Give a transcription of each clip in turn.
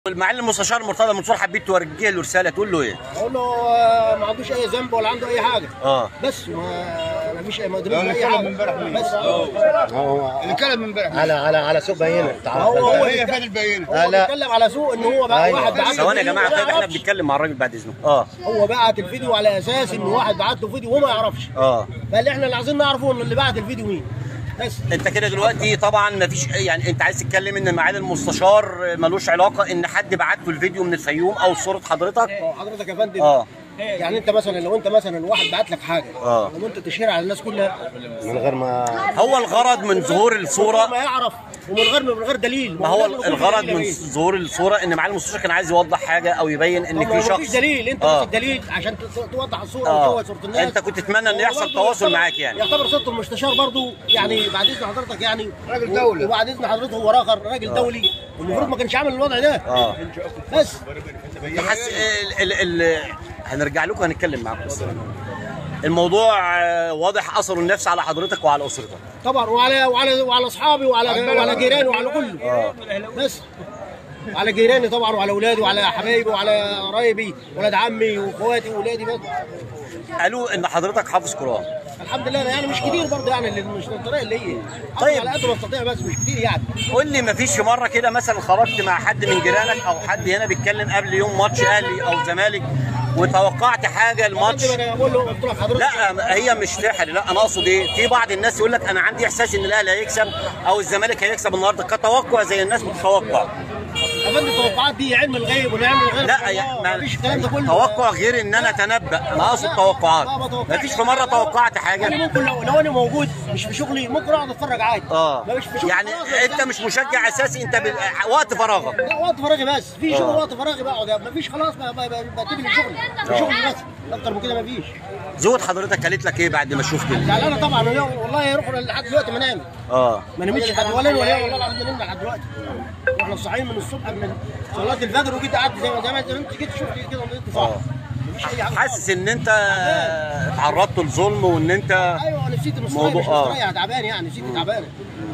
المعلم المستشار مرتضى منصور حبيت توجه له رساله تقول له ايه؟ اقول له ما عندوش اي ذنب ولا عنده اي حاجه. بس ما فيش اي مدرب اي حاجه. بس هو اللي من امبارح على سوق بينه. هو هي فين البينه؟ لا بيتكلم على سوق ان هو بقى واحد بعت. ثواني يا جماعه، طيب احنا بنتكلم مع الراجل بعد اذنك. هو بعت الفيديو على اساس ان واحد بعت له فيديو وما يعرفش. فاللي احنا اللي عايزين نعرفه ان اللي بعت الفيديو مين. بس انت كده دلوقتي طبعا ما فيش، يعني انت عايز تتكلم ان معالي المستشار ملوش علاقه ان حد بعت له الفيديو من الفيوم او صوره حضرتك؟ حضرتك يا فندم يعني انت مثلا لو انت مثلا واحد بعت لك حاجه وانت تشهرها على الناس كلها من غير ما هو الغرض من ظهور الصوره ما يعرف ومن غير دليل. ما هو الغرض من ظهور الصوره ان معالي المستشار كان عايز يوضح حاجه او يبين ان في شخص. مفيش دليل، انت ماسك دليل عشان توضح الصوره وتشوه صوره الناس. انت كنت تتمنى ان يحصل تواصل معاك يعني. يعتبر صوره المستشار برضه يعني بعد اذن حضرتك يعني راجل دولي، وبعد اذن حضرتك هو راجل دولي المفروض ما كانش عامل الوضع ده. بس هنرجع لكم هنتكلم معاكم. بس الموضوع واضح اثره النفسي على حضرتك وعلى اسرتك طبعا، وعلى اصحابي وعلى جيراني وعلى كله. بس على جيراني طبعا وعلى اولادي وعلى حبايبي وعلى قرايبي ولاد عمي واخواتي واولادي. بس قالوا ان حضرتك حافظ قران. الحمد لله، يعني مش كتير برضه، يعني اللي مش الطريقه اللي هي طيب على قد ما استطيع، بس مش كتير يعني. قول لي، ما فيش مره كده مثلا خرجت مع حد من جيرانك او حد هنا بيتكلم قبل يوم ماتش اهلي او زمالك وتوقعت حاجه الماتش؟ انا بقول له قلت لحضرتك لا هي مش تحري، لا انا اقصد ايه، في بعض الناس يقول لك انا عندي احساس ان الاهلي هيكسب او الزمالك هيكسب النهارده كتوقع زي الناس بتتوقع. يا فندم التوقعات دي علم الغيب ونعم الغيب. لا مفيش الكلام ده كله. توقع غير ان انا اتنبأ، انا اقصد توقعات. مفيش في مره توقعت حاجه. يعني ممكن لو انا موجود مش في شغلي ممكن اقعد اتفرج عادي. مش في شغلي يعني انت مش مشجع اساسي، انت وقت فراغك. لا وقت فراغي بس، في شغل وقت فراغي بقعد، مفيش خلاص بتيجي من شغلي. شغلي بس، اكتر من كده مفيش. زوجة حضرتك قالت لك ايه بعد ما شفت زعلانه طبعا، والله يروح لحد دلوقتي ما نامت. ما نمتش لحد ولا والله العظيم ما نمنا لحد دلوقتي. واحنا صاحيين من الصبح من صلاه الفجر وجيت قعدت زي ما انت جيت شفت كده وانت صاحي. حاسس ان انت اتعرضت لظلم وان انت ايوه نسيت الموضوع تعبان، يعني نسيت تعبانه.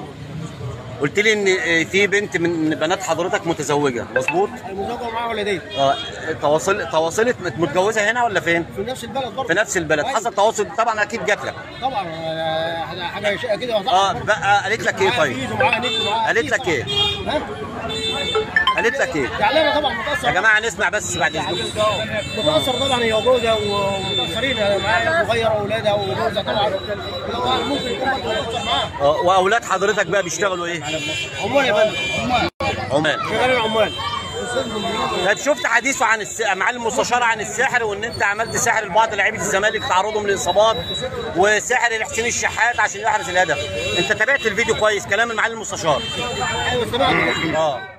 قلت لي ان في بنت من بنات حضرتك متزوجه، مظبوط؟ متزوجه ومعاها ولدين. تواصلت متجوزه هنا ولا فين؟ في نفس البلد برضه. في نفس البلد. حصل تواصل طبعا، اكيد جات لك. طبعا حاجه كده. بقى قالت لك ايه طيب؟ قالت لك ايه؟ قالت لك ايه؟ زعلانه طبعا، متاثر. يا جماعه نسمع بس بعد اذنكم. متاثر طبعا، هي وجوزها ومتاثرين معايا، صغيره واولادها وجوزها طبعا ممكن يكون متاثر معاها. واولاد حضرتك بقى بيشتغلوا ايه؟ عمال يا فندم. عمال. شغالين عمال. طيب شفت حديثه عن معالي المستشار عن السحر، وان انت عملت سحر لبعض لاعيبه الزمالك تعرضهم لاصابات، وسحر لحسين الشحات عشان يحرز الهدف. انت تابعت الفيديو كويس كلام المعالي المستشار؟ ايوه سمعت.